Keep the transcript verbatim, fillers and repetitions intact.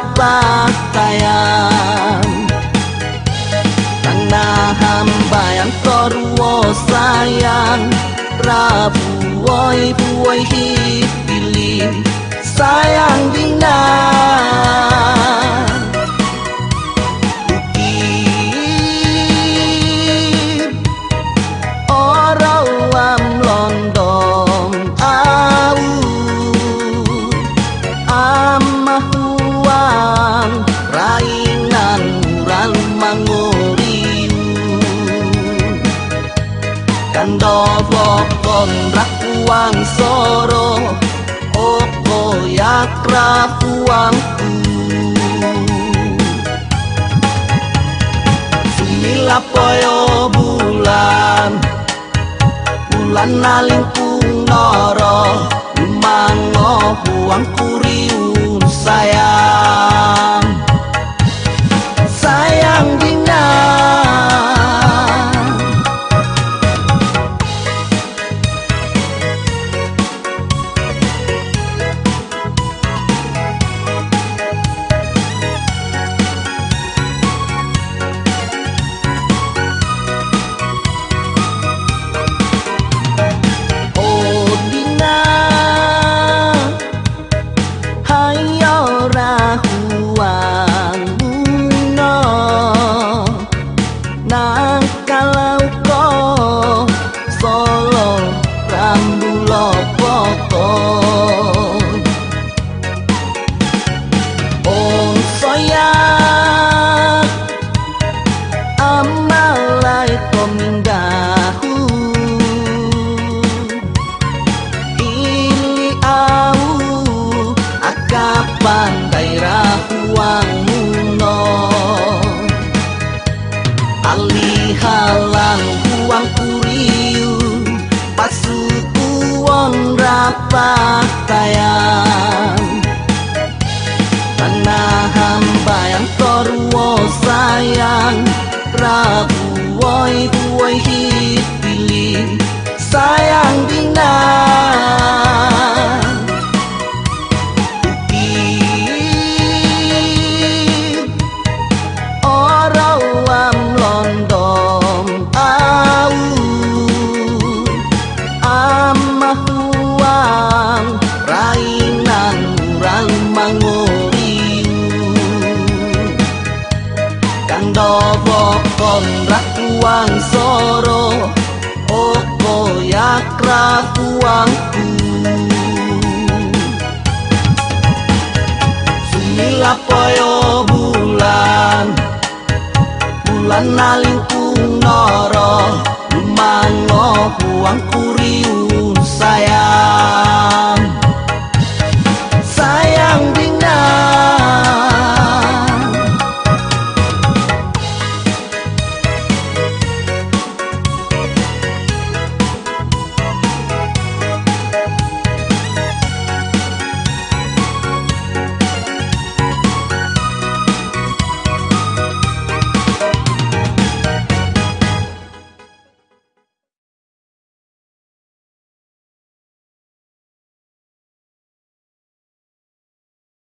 pakaian tanah hamba yang terwo sayang Rabu woi woi pilih sayang dina Bukit orang londong au amah uang rainan mural mangoriu kando vokon rakuang soro oko yakra uangku sumila poyo bulan bulan nalingkung noro lumango uangku riun sayang sayang dina pandai rahuang muno alihalang huang kuriu pasukuon rapatayan tanah hamba yang terwo sayang Rabu woi woi pilih sayang dina Vokon rakuang soro oko yakra uangku sumila poyo bulan bulan nalingkung noro lumango uangku riun sayang